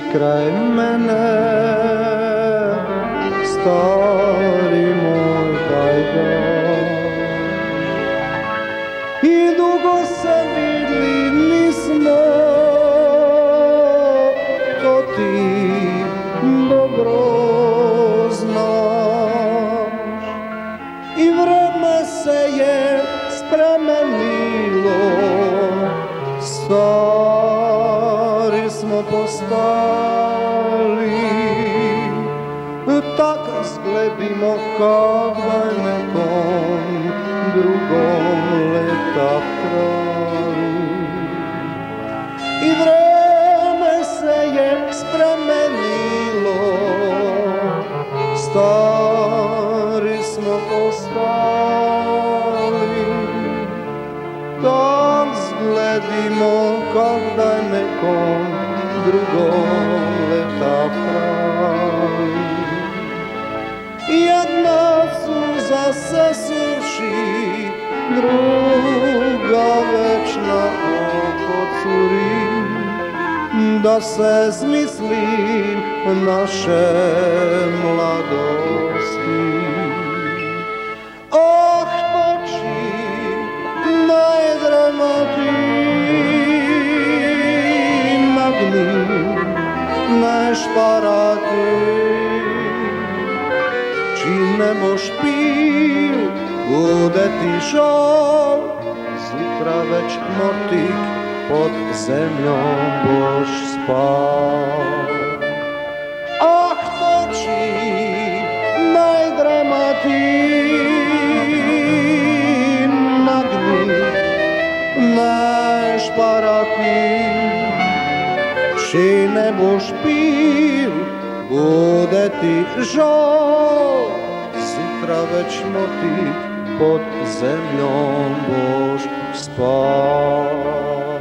kraj mene, stari moj Hajdar. I dugo se vidli nismo, to ti dobro znaš. I vreme se je spremenilo, stari smo postali, tak zgledimo kada je nekom drugom leta kraju. I vreme se je spremenilo, stari smo postali, tak zgledimo kada je nekom drugom leta kraju. Jedna suza se suši, druga večna oko curi, da se zmislim naše mladosti. Oh, toči najdremati, nagni, nešparati, ne boš pil, bude ti žal, sutra već motik pod zemljom boš spal. Ah, toči najdremati, nagni, nešparati, či ne boš pil, bude ti žal, sutra već motik pod zemljom boš spal.